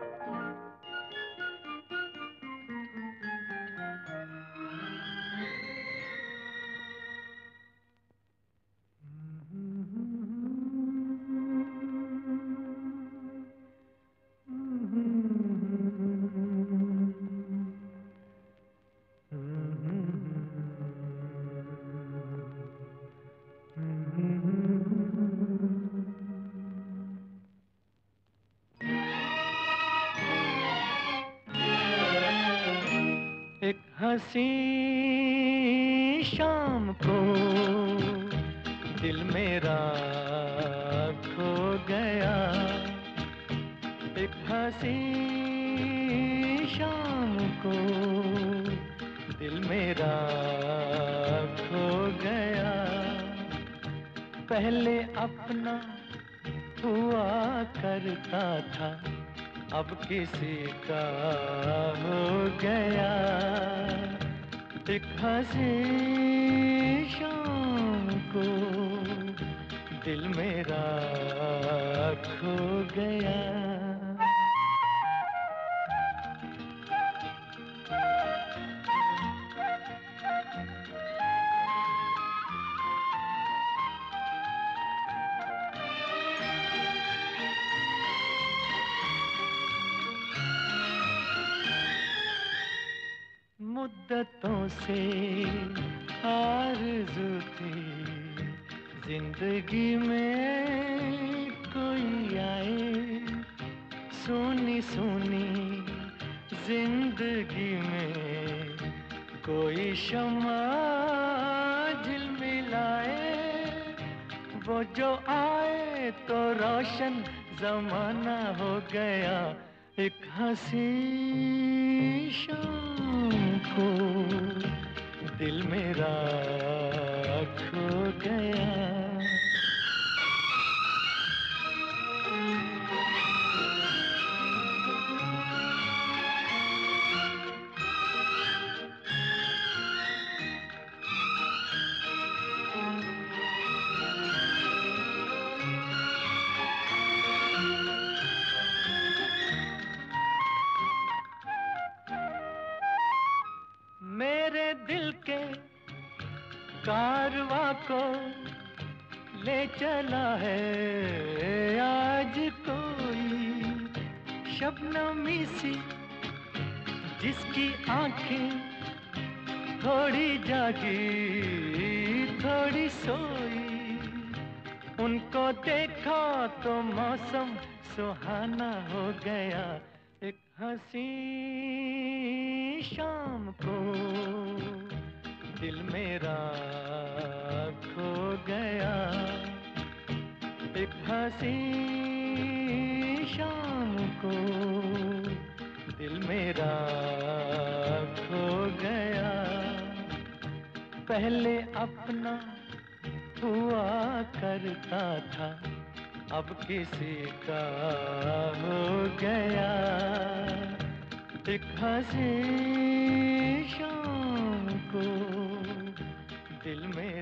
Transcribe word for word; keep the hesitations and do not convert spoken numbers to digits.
एक हंसी शाम को दिल मेरा खो गया। एक हंसी शाम को दिल मेरा खो गया। पहले अपना हुआ करता था, अब किसी का हो गया। एक हंसी शाम को दिल मेरा खो गया। मुद्दतों से आरज़ू थी जिंदगी में कोई आए। सोनी सोनी जिंदगी में कोई शम्मा झिलमिलाए। वो जो आए तो रोशन जमाना हो गया। एक हंसी शाम को दिल मेरा खो गया। मेरे दिल के कारवां को ले चला है आज कोई शबनमी सी, जिसकी आंखें थोड़ी जागी थोड़ी सोई। उनको देखा तो मौसम सुहाना हो गया। एक हंसी शाम को दिल मेरा खो गया। एक हंसी शाम को दिल मेरा खो गया। पहले अपना हुआ करता था, अब किसी का हो गया। एक हंसी शाम को दिल में